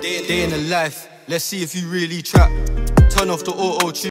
Day in the life, let's see if you really trap. Turn off the auto tune.